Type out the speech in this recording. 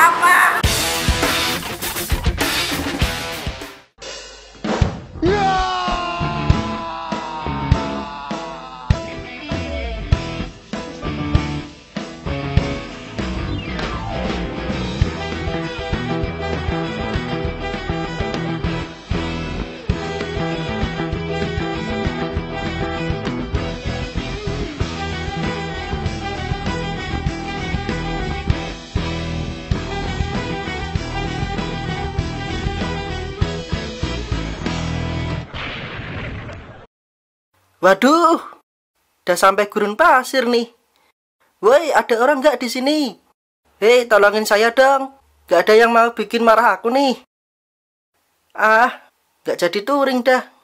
Apa? Waduh, udah sampai gurun pasir nih. Woi, ada orang nggak di sini? Hei, tolongin saya dong. Nggak ada yang mau bikin marah aku nih. Ah, nggak jadi touring dah.